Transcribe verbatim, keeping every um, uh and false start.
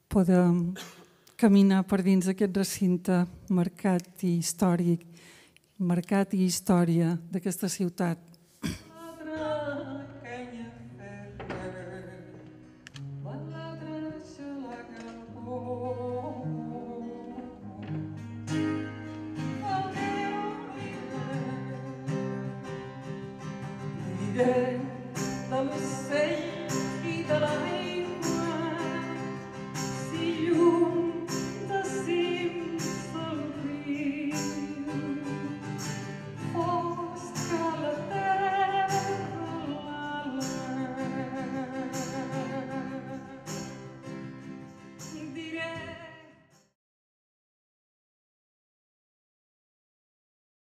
podem caminar per dins aquest recinte marcat i històric, marcat i història d'aquesta ciutat.